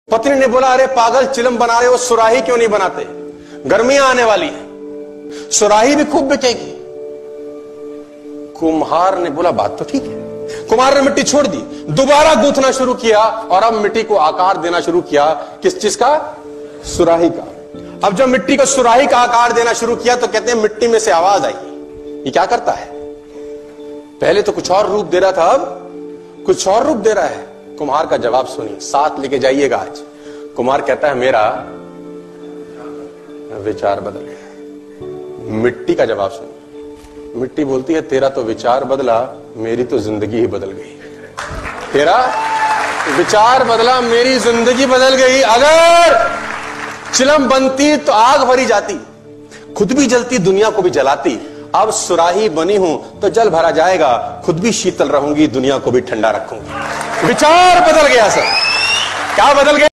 पत्नी ने बोला, अरे पागल, चिलम बना रहे हो, सुराही क्यों नहीं बनाते? गर्मियां आने वाली है, सुराही भी खूब बिकेगी। कुम्हार ने बोला, बात तो ठीक है। कुम्हार ने मिट्टी छोड़ दी, दोबारा गूंथना शुरू किया और अब मिट्टी को आकार देना शुरू किया। किस चीज का? सुराही का। अब जब मिट्टी को सुराही का आकार देना शुरू किया तो कहते हैं मिट्टी में से आवाज आई। ये क्या करता है? पहले तो कुछ और रूप दे रहा था, अब कुछ और रूप दे रहा है। कुम्हार का जवाब सुनिए, साथ लेके जाइएगा आज। कुम्हार कहता है, मेरा विचार बदल गया। मिट्टी का जवाब सुनिए। मिट्टी बोलती है, तेरा तो विचार बदला, मेरी तो जिंदगी ही बदल गई। तेरा विचार बदला, मेरी जिंदगी बदल गई। अगर चिलम बनती तो आग भरी जाती, खुद भी जलती, दुनिया को भी जलाती। अब सुराही बनी हूं तो जल भरा जाएगा, खुद भी शीतल रहूंगी, दुनिया को भी ठंडा रखूंगी। विचार बदल गया सर। क्या बदल गया?